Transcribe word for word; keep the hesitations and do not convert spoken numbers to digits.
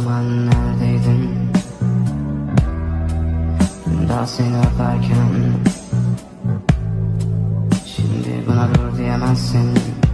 zaman neredeydin? Dün daha seni öperken, şimdi buna dur diyemezsin.